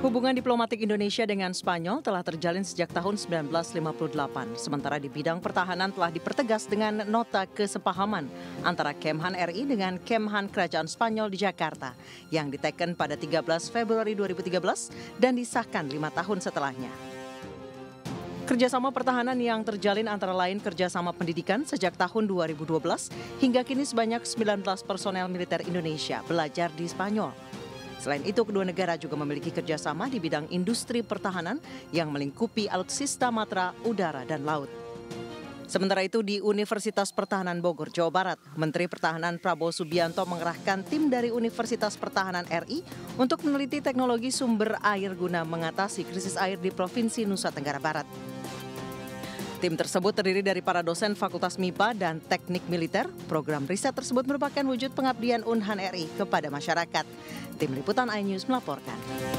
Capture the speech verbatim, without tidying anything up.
Hubungan diplomatik Indonesia dengan Spanyol telah terjalin sejak tahun sembilan belas lima puluh delapan. Sementara di bidang pertahanan telah dipertegas dengan nota kesepahaman antara Kemhan R I dengan Kemhan Kerajaan Spanyol di Jakarta yang diteken pada tiga belas Februari dua ribu tiga belas dan disahkan lima tahun setelahnya. Kerjasama pertahanan yang terjalin antara lain kerjasama pendidikan sejak tahun dua ribu dua belas hingga kini sebanyak sembilan belas personel militer Indonesia belajar di Spanyol. Selain itu, kedua negara juga memiliki kerjasama di bidang industri pertahanan yang melingkupi alutsista matra, udara, dan laut. Sementara itu, di Universitas Pertahanan Bogor, Jawa Barat, Menteri Pertahanan Prabowo Subianto mengerahkan tim dari Universitas Pertahanan R I untuk meneliti teknologi sumber air guna mengatasi krisis air di Provinsi Nusa Tenggara Barat. Tim tersebut terdiri dari para dosen Fakultas M I P A dan Teknik Militer. Program riset tersebut merupakan wujud pengabdian Unhan R I kepada masyarakat. Tim Liputan iNews melaporkan.